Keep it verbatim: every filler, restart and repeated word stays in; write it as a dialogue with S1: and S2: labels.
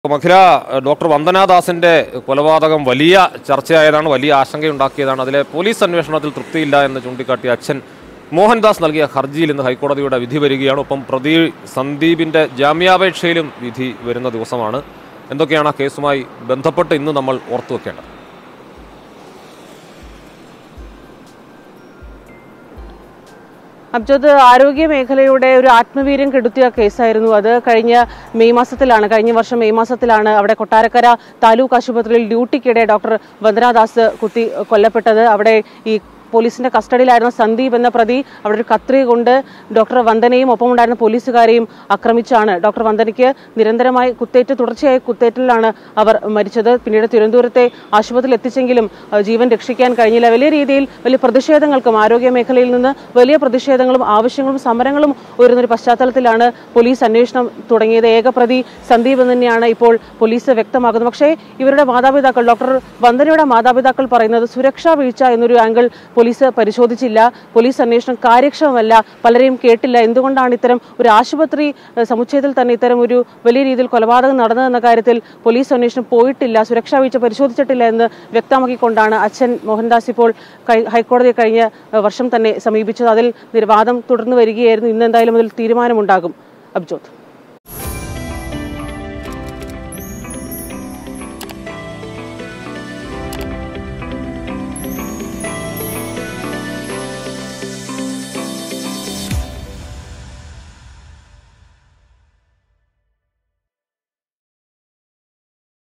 S1: മഖില, doctor വന്ദനാദാസിന്റെ കൊലപാതകം വലിയ ചർച്ചയായതാണ്, വലിയ ആശങ്കയുണ്ടാക്കിയതാണ്. അതിലെ പോലീസ് അന്വേഷണത്തിൽ തൃപ്തിയില്ല എന്ന് ചൂണ്ടിക്കാട്ടിയ അച്ഛൻ മോഹൻദാസ് നൽകിയ ഹർജിയിൽ ഇന്ന് ഹൈക്കോടതിയുടെ വിധി വരികയാണ്. ഒപ്പം പ്രതി സന്ദീപിന്റെ ജാമ്യാപേക്ഷയിലും വിധി വരുന്ന ദിവസമാണ്. എന്തൊക്കെയാണ് ആ കേസുമായി ബന്ധപ്പെട്ട് ഇന്ന് നമ്മൾ ഓർത്തുവെക്കേണ്ടത്?
S2: അബ്ജോദ്, ആരോഗ്യ മേഖലയുടെ ഒരു ആത്മവീര്യം കെടുത്തിയ കേസായിരുന്നു അത്. കഴിഞ്ഞ മെയ് മാസത്തിലാണ് കഴിഞ്ഞ വർഷം മെയ് മാസത്തിലാണ് അവിടെ കൊട്ടാരക്കര താലൂക്ക് ആശുപത്രിയിൽ ഡ്യൂട്ടിക്കിടെ ഡോക്ടർ വന്ദനാദാസ് കുത്തി കൊല്ലപ്പെട്ടത്. അവിടെ ഈ പോലീസിന്റെ കസ്റ്റഡിയിലായിരുന്ന സന്ദീപ് എന്ന പ്രതി അവിടെ ഒരു കത്രി കൊണ്ട് ഡോക്ടർ വന്ദനയും ഒപ്പമുണ്ടായിരുന്ന പോലീസുകാരെയും ആക്രമിച്ചാണ്. ഡോക്ടർ വന്ദനയ്ക്ക് നിരന്തരമായി കുത്തേറ്റ് തുടർച്ചയായ കുത്തേറ്റിലാണ് അവർ മരിച്ചത്. പിന്നീട് തിരുവനന്തപുരത്തെ ആശുപത്രിയിൽ എത്തിച്ചെങ്കിലും ജീവൻ രക്ഷിക്കാൻ കഴിഞ്ഞില്ല. വലിയ രീതിയിൽ വലിയ പ്രതിഷേധങ്ങൾക്കും ആരോഗ്യ മേഖലയിൽ നിന്ന് വലിയ പ്രതിഷേധങ്ങളും ആവശ്യങ്ങളും സമരങ്ങളും ഉയരുന്നൊരു പശ്ചാത്തലത്തിലാണ് പോലീസ് അന്വേഷണം തുടങ്ങിയത്. ഏകപ്രതി സന്ദീപ് എന്ന് തന്നെയാണ് ഇപ്പോൾ പോലീസ് വ്യക്തമാക്കുന്നത്. പക്ഷേ ഇവരുടെ മാതാപിതാക്കൾ, ഡോക്ടർ വന്ദനയുടെ മാതാപിതാക്കൾ പറയുന്നത് സുരക്ഷാ വീഴ്ച എന്നൊരു ആംഗിൾ പോലീസ് പരിശോധിച്ചില്ല, പോലീസ് അന്വേഷണം കാര്യക്ഷമമല്ല, പലരെയും കേട്ടില്ല. എന്തുകൊണ്ടാണ് ഇത്തരം ഒരു ആശുപത്രി സമുച്ചയത്തിൽ തന്നെ ഇത്തരം ഒരു വലിയ രീതിയിൽ കൊലപാതകം നടന്നതെന്ന കാര്യത്തിൽ പോലീസ് അന്വേഷണം പോയിട്ടില്ല, സുരക്ഷാ വീഴ്ച പരിശോധിച്ചിട്ടില്ല എന്ന് വ്യക്തമാക്കിക്കൊണ്ടാണ് അച്ഛൻ മോഹൻദാസ് ഇപ്പോൾ ഹൈക്കോടതിയെ കഴിഞ്ഞ വർഷം തന്നെ സമീപിച്ചത്. അതിൽ വാദം തുടർന്നു വരികയായിരുന്നു. ഇന്ന് എന്തായാലും അതിൽ തീരുമാനമുണ്ടാകും. അബ്ജോത്.